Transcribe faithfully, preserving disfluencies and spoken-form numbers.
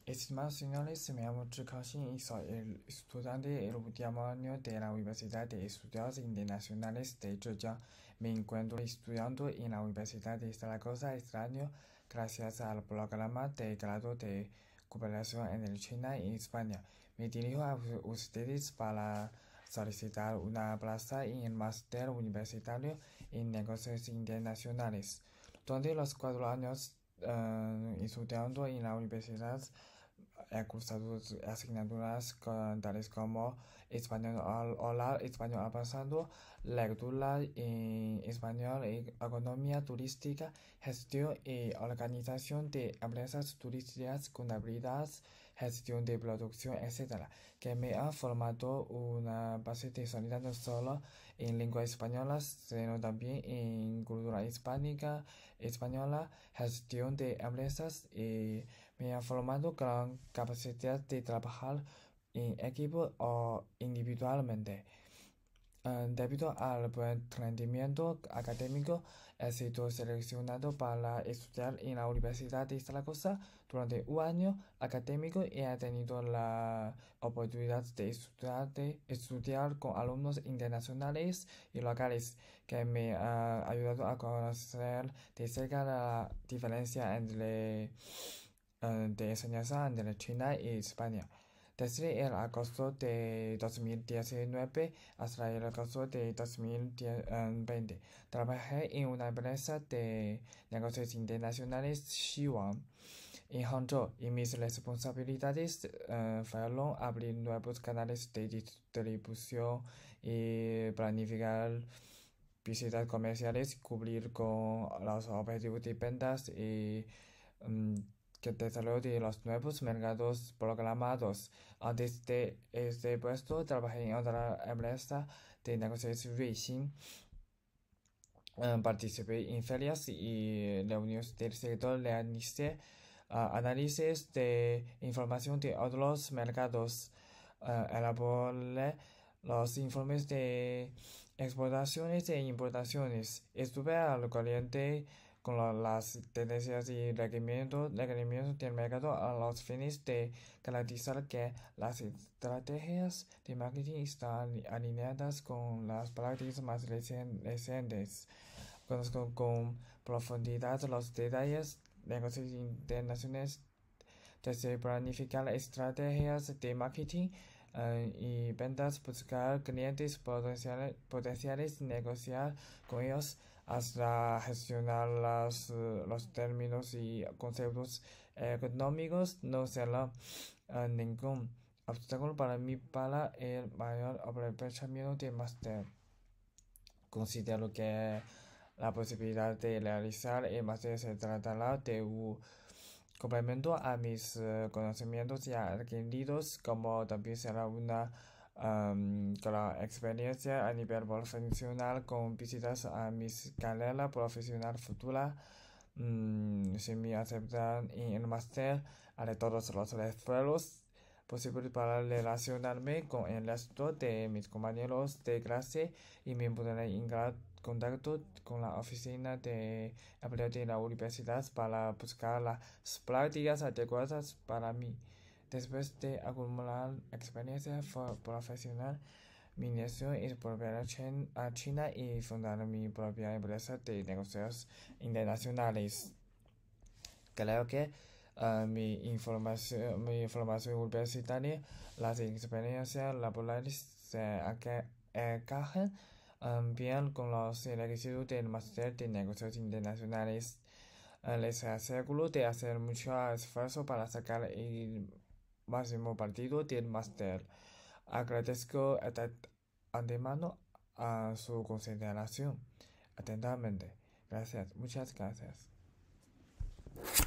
Estimados señores, me llamo Zhi Kaoxin y soy el estudiante del último año de la Universidad de Estudios Internacionales de Zhejiang. Me encuentro estudiando en la Universidad de Zaragoza este año gracias al programa de grado de cooperación entre China y España. Me dirijo a ustedes para solicitar una plaza en el máster universitario en negocios internacionales. Durante los cuatro años uh, estudiando en la universidad, he cursado asignaturas con, tales como español oral, español avanzado, lectura en español, economía turística, gestión y organización de empresas turísticas, contabilidad, gestión de producción, etcétera, que me han formado una base de sólida no solo en lengua española, sino también en cultura hispánica, española, gestión de empresas y me ha formado gran capacidad de trabajar en equipo o individualmente. Uh, debido al buen rendimiento académico, he sido seleccionado para estudiar en la Universidad de Zaragoza durante un año académico y he tenido la oportunidad de estudiar, de estudiar con alumnos internacionales y locales, que me ha ayudado a conocer de cerca la diferencia entre de enseñanza entre China y España. Desde el agosto de dos mil diecinueve hasta el agosto de dos mil veinte, trabajé en una empresa de negocios internacionales Xiwang en Hangzhou y mis responsabilidades uh, fueron abrir nuevos canales de distribución y planificar visitas comerciales, cubrir con los objetivos de ventas y um, que desarrollo de los nuevos mercados programados. Antes de este puesto, trabajé en otra empresa de negocios Ruixin. Uh, participé en ferias y reuniones del sector, realicé uh, análisis de información de otros mercados, uh, elaboré los informes de exportaciones e importaciones. Estuve al corriente con las tendencias y requerimientos, requerimientos del mercado a los fines de garantizar que las estrategias de marketing están alineadas con las prácticas más recientes. Conozco con profundidad los detalles de negocios internacionales, desde planificar estrategias de marketing uh, y ventas, buscar clientes potenciales, potenciales, negociar con ellos, hasta gestionar las, uh, los términos y conceptos económicos. No será uh, ningún obstáculo para mí para el mayor aprovechamiento de máster. Considero que la posibilidad de realizar el máster se tratará de un complemento a mis uh, conocimientos ya adquiridos, como también será una Um, gran experiencia a nivel profesional con visitas a mi carrera profesional futura. Um, si me aceptan en el máster, haré todos los esfuerzos posibles para relacionarme con el resto de mis compañeros de clase y me pondré en contacto con la oficina de empleo de la universidad para buscar las prácticas adecuadas para mí. Después de acumular experiencia profesional, mi deseo es volver a China y fundar mi propia empresa de negocios internacionales. Creo que uh, mi, información, mi información universitaria, las experiencias laborales se encajan um, bien con los requisitos del máster de negocios internacionales. Uh, les aseguro de hacer mucho esfuerzo para sacar el máximo partido del máster. Agradezco de antemano a su consideración. Atentamente. Gracias. Muchas gracias.